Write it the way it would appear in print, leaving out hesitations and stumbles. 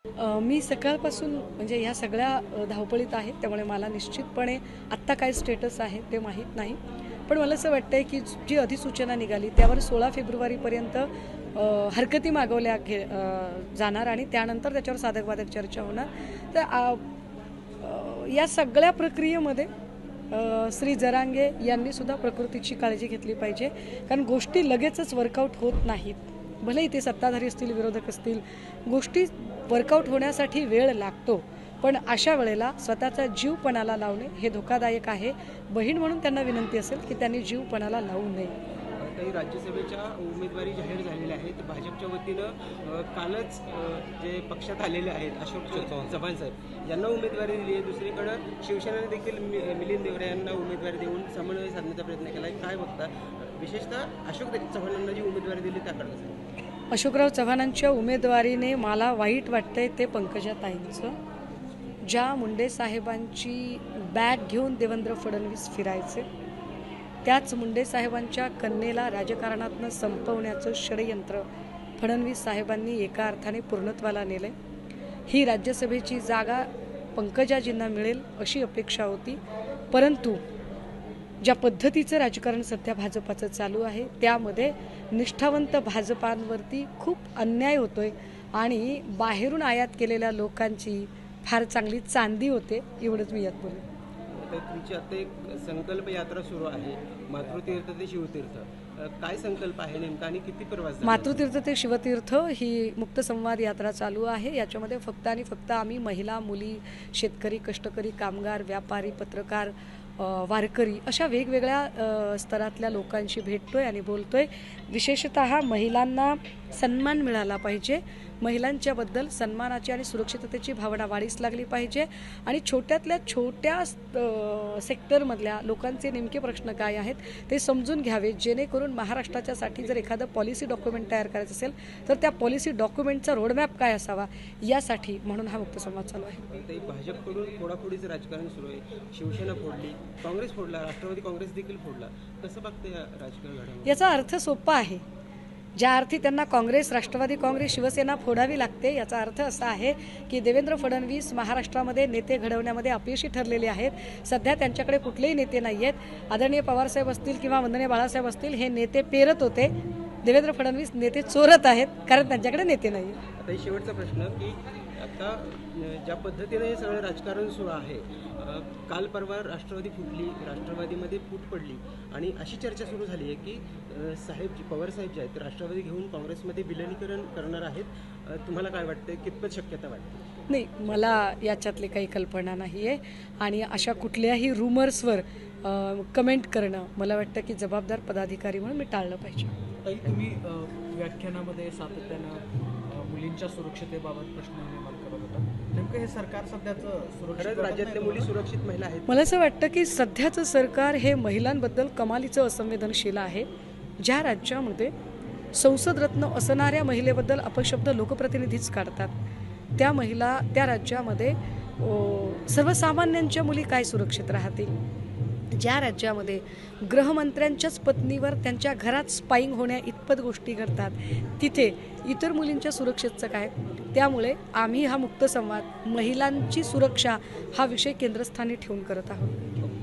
मी सकाळपासून म्हणजे ह्या सगळ्या धावपळीत आहे, त्यामुळे मला निश्चितपणे आत्ता काय स्टेटस आहे ते माहीत नाही. पण मला असं वाटतंय की जी अधिसूचना निघाली त्यावर 16 फेब्रुवारीपर्यंत हरकती मागवल्या जाणार आणि त्यानंतर त्याच्यावर साधक-बाधक चर्चा होणार. तर या सगळ्या प्रक्रियेमध्ये श्री जरांगे यांनी सुद्धा प्रकृतीची काळजी घेतली पाहिजे, कारण गोष्टी लगेचच वर्कआउट होत नाहीत. भलेही ते सत्ताधारी असतील, विरोधक असतील, गोष्टी वर्कआउट होण्यासाठी वेळ लागतो. पण अशा वेळेला स्वतःचा जीव पणाला लावणे हे धोकादायक आहे. बहीण म्हणून त्यांना विनंती असेल की त्यांनी जीव पणाला लावू नये. काही राज्यसभेच्या उमेदवारी जाहीर झालेल्या आहेत. भाजपच्या वतीनं कालच जे पक्षात आलेले आहेत अशोक चव्हाण साहेब यांना उमेदवारी दिली आहे. दुसरीकडं शिवसेनेने देखील मिलिंद देवरे यांना उमेदवारी देऊन समन्वय साधण्याचा प्रयत्न केला आहे. काय बघता, विशेषतः अशोक चव्हाणांना जी उमेदवारी दिली त्याकडे? अशोकराव चव्हाणांच्या उमेदवारीने मला वाईट वाटतंय ते पंकजाताईंचं. ज्या मुंडे साहेबांची बॅग घेऊन देवेंद्र फडणवीस फिरायचे, त्याच मुंडे साहेबांच्या कन्येला राजकारणातनं संपवण्याचं षडयंत्र फडणवीस साहेबांनी एका अर्थाने पूर्णत्वाला नेले. ही राज्यसभेची जागा पंकजाजींना मिळेल अशी अपेक्षा होती, परंतु ज्या पद्धतीचं राजकारण सध्या भाजपाचं चालू आहे त्यामध्ये निष्ठावंत भाजपांवरती खूप अन्याय होतोय आणि बाहेरून आयात केलेल्या लोकांची फार चांगली चांदी होते. एवढंच मी यात बोलले. तुमची आता एक संकल्प यात्रा सुरू आहे, मातृतीर्थ ते शिवतीर्थ. काय संकल्प आहे नेमका आणि किती प्रवास? मातृतीर्थ ते शिवतीर्थ ही मुक्त संवाद यात्रा चालू आहे. याच्यामध्ये फक्त आणि फक्त आम्ही महिला, मुली, शेतकरी, कष्टकरी, कामगार, व्यापारी, पत्रकार, वारकरी अशा वेगवेगळ्या स्तरातल्या लोकांशी भेटतोय आणि बोलतोय. विशेषतः महिलांना सन्मान मिळाला पाहिजे, महिलांच्याबद्दल सन्मानाची आणि सुरक्षिततेची भावना वाढीस लागली पाहिजे आणि छोट्यातल्या छोट्या सेक्टरमधल्या लोकांचे नेमके प्रश्न काय आहेत ते समजून घ्यावे, जेणेकरून महाराष्ट्राच्यासाठी जर एखादं पॉलिसी डॉक्युमेंट तयार करायचं असेल तर त्या पॉलिसी डॉक्युमेंटचा रोडमॅप काय असावा यासाठी म्हणून हा मुक्त संवाद चालू आहे. भाजपकडून फोडाफोडीचं राजकारण सुरू आहे. शिवसेना फोडली, काँग्रेस फोडला, राष्ट्रवादी काँग्रेस देखील फोडला. कसं बघते या राजकारणामध्ये? याचा अर्थ सोपा आहे. ज्या अर्थी त्यांना काँग्रेस, राष्ट्रवादी काँग्रेस, शिवसेना फोडावी लागते याचा अर्थ असा आहे की देवेंद्र फडणवीस महाराष्ट्रामध्ये नेते घडवण्यामध्ये अपयशी ठरलेले आहेत. सध्या त्यांच्याकडे कुठलेही नेते नाही आहेत. आदरणीय पवारसाहेब असतील किंवा वंदनीय बाळासाहेब असतील हे नेते पेरत होते. देवेंद्र फडणवीस नेते चोरत आहेत कारण त्यांच्याकडे नेते नाही. आता शेवटचा प्रश्न की आता ज्या पद्धतीने हे सगळं राजकारण सुरू आहे, काल परवा राष्ट्रवादी फुटली, राष्ट्रवादीमध्ये फूट पडली आणि अशी चर्चा सुरू झाली आहे की पवार साहेब जे आहेत राष्ट्रवादी घेऊन काँग्रेसमध्ये विलिनीकरण करणार आहेत. तुम्हाला काय वाटतं, कितपत शक्यता वाटते? नाही, मला याच्यातली काही कल्पना नाही आहे आणि अशा कुठल्याही रूमर्सवर कमेंट करणं मला वाटतं की जबाबदार पदाधिकारी म्हणून मी टाळलं पाहिजे. तुम्ही व्याख्यानामध्ये सातत्यानं मुलींच्या सुरक्षतेबाबत प्रश्न निर्माण करत होता. नेमकं हे सरकार सध्याचं सुरक्षित राज्यातल्या मुली सुरक्षित महिला आहेत? मला असं वाटतं की सध्याचं सरकार हे महिलांबद्दल कमालीचं असंवेदनशील आहे. ज्या राज्यामध्ये संसदरत्न असणाऱ्या महिलेबद्दल अपशब्द लोकप्रतिनिधीच काढतात, त्या राज्यामध्ये सर्वसामान्यांच्या मुली काय सुरक्षित राहतील? ज्या राज्यामध्ये गृहमंत्र्यांच्याच पत्नीवर त्यांच्या घरात स्पाईंग होण्या इतपत गोष्टी घडतात, तिथे इतर मुलींच्या सुरक्षेचं काय? त्यामुळे आम्ही हा मुक्त संवाद महिलांची सुरक्षा हा विषय केंद्रस्थानी ठेवून करत आहोत.